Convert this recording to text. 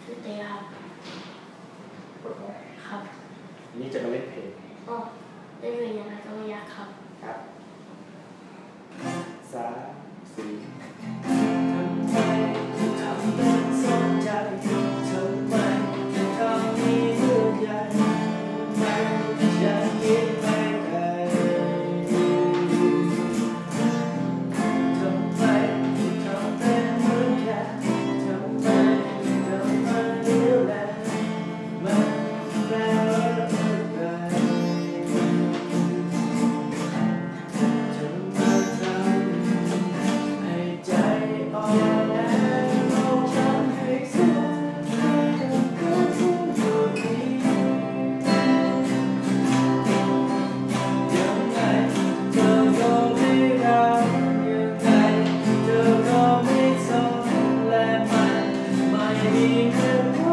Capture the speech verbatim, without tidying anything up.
ชื่อเต้ครับปวดหัวครับนี่จะมาเล่นเพลงก็เล่นเพลงยังไงก็ไม่ยากครับครับสามสี่ทำเป็นสนใจทำไมทำนี้เลือกใหญ่ไม่อยากคิดไปไกลทำไมทำเป็นเหมือนกันทำไมทำไมเลี้ยวแลมันแปลว่าอะไรไม่มีเงิน